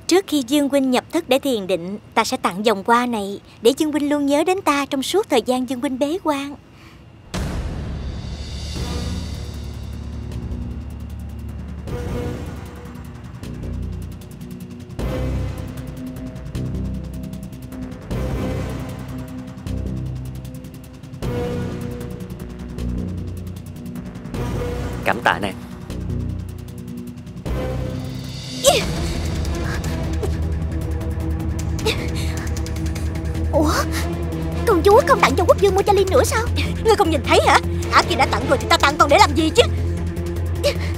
Trước khi Dương huynh nhập thất để thiền định, ta sẽ tặng vòng hoa này để Dương huynh luôn nhớ đến ta trong suốt thời gian Dương huynh bế quan. Cảm tạ nàng. Ủa, công chúa không tặng cho quốc vương Mochalim nữa sao? Ngươi không nhìn thấy hả? Ả kia đã tặng rồi thì ta tặng còn để làm gì chứ?